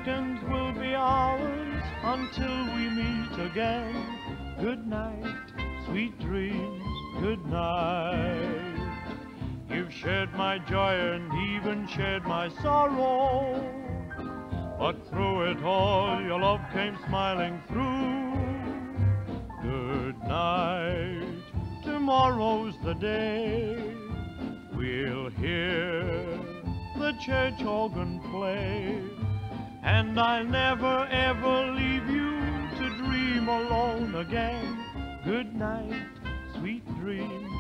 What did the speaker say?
seconds will be ours until we meet again. Good night, sweet dreams, good night. You've shared my joy and even shared my sorrow, but through it all your love came smiling through. Good night, tomorrow's the day. We'll hear the church organ play, and I'll never ever leave you to dream alone again. Good night, sweet dreams.